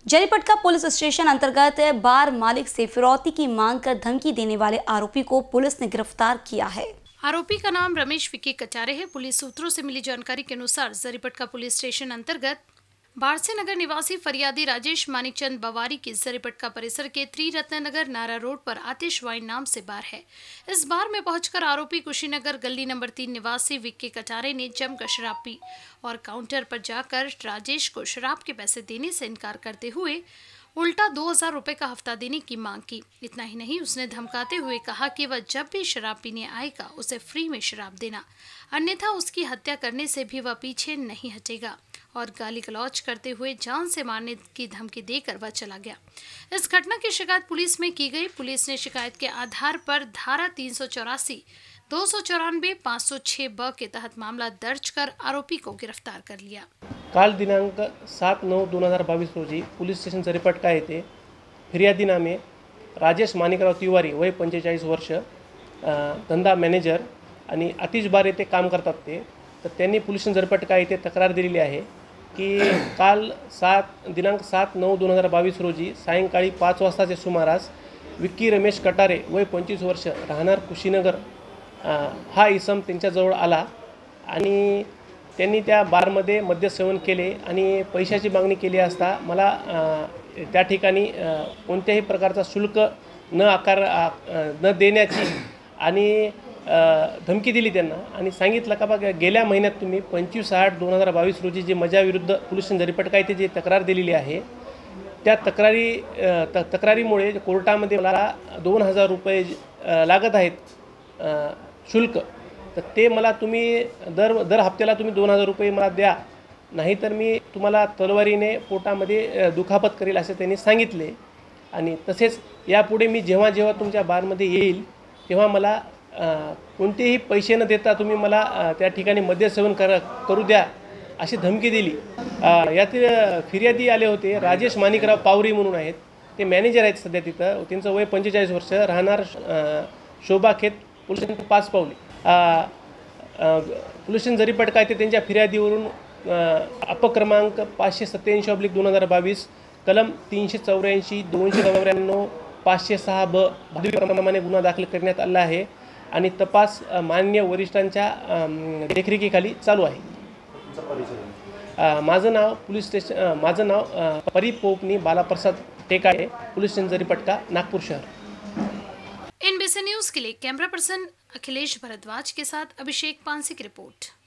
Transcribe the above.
Jaripatka police station अंतर्गत बार मालिक से फिरौती की मांग कर धमकी देने वाले आरोपी को पुलिस ने गिरफ्तार किया है। आरोपी का नाम रमेश विक्की कटारे है। पुलिस सूत्रों से मिली जानकारी के अनुसार जरीपटका पुलिस स्टेशन अंतर्गत बारसे नगर निवासी फरियादी राजेश मानिकचंद बवारी की जरीपटका परिसर के त्रिरत्न नगर नारा रोड पर आतिश वाइन नाम से बार है। इस बार में पहुंचकर आरोपी कुशीनगर गली नंबर 3 निवासी विक्की कटारे ने जमकर शराब पी और काउंटर पर जाकर राजेश को शराब के पैसे देने से इनकार करते हुए उल्टा 2000 रुपए का हफ्ता देने की मांग की। इतना ही नहीं, उसने धमकाते हुए कहा कि वह जब भी शराब पीने आएगा उसे फ्री में शराब देना, अन्यथा उसकी हत्या करने से भी वह पीछे नहीं हटेगा और गाली गलौज करते हुए जान से मारने की धमकी देकर वह चला गया। इस घटना की शिकायत पुलिस में की गई। पुलिस ने शिकायत के आधार पर धारा 384, 294, 506 ब के तहत मामला दर्ज कर आरोपी को गिरफ्तार कर लिया। काल दिनांक 7/9/2022 रोजी पोलीस स्टेशन जरीपटका येथे फिर्यादी नामे राजेश माणिकराव तिवारी वय 45 वर्ष, धंदा मॅनेजर आणि आतिश बार येथे काम करतात ते, तर त्यांनी पोलीस स्टेशन जरीपटका येथे तक्रार दिलेली आहे की काल दिनांक 7/9/2022 रोजी सायंकाळी 5 वाजताच्या सुमारास विक्की रमेश कटारे वय 25 वर्ष राहणार कुशीनगर हा इसम त्यांच्याजवळ आला आणि त्यांनी त्या बारमध्ये मद्य सेवन केले आणि पैशाची मागणी केली असता मला त्या ठिकाणी कोणत्याही प्रकारचा शुल्क न देण्याची आणि धमकी दिली त्यांना आणि सांगितलं का बघा गेल्या महिन्यात तुम्ही 25/8/2022 रोजी जे माझ्याविरुद्ध पोलीस स्टेशन जरीपटका येथे जे तक्रार दिलेली आहे त्या तक्रारीमुळे कोर्टामध्ये मला 2000 रुपये लागत आहेत शुल्क, तर ते मला तुम्ही दर हप्त्याला तुम्ही 2000 रुपये मला द्या, नाहीतर मी तुम्हाला तलवारीने पोटामध्ये दुखापत करेल असे त्यांनी सांगितले। आणि तसेच यापुढे मी जेव्हा तुमच्या बारमध्ये येईल तेव्हा मला कोणतेही पैसे न देता तुम्ही मला त्या ठिकाणी मद्य सेवन करू द्या अशी धमकी दिली। यातील फिर्यादी आले होते राजेश माणिकराव पावरी म्हणून आहेत, ते मॅनेजर आहेत सध्या तिथं, त्यांचं वय 45 वर्ष, राहणार शोभाखेत, पोलीस स्टेशन 5 पावली। पोलीस स्टेशन जरीपटका येथे त्यांच्या फिर्यादीवरून अपक्रमांक 587/2022 कलम 384, 294, 506 ब प्रमाणे गुन्हा दाखल करण्यात आला आहे आणि तपास माननीय वरिष्ठांच्या देखरेखीखाली चालू आहे। माझं नाव परिपोपनी बालाप्रसाद टेकाळे, पोलीस स्टेशन जरीपटका, नागपुर शहर। NBC न्यूज के लिए कैमरा पर्सन अखिलेश भारद्वाज के साथ अभिषेक पानसी की रिपोर्ट।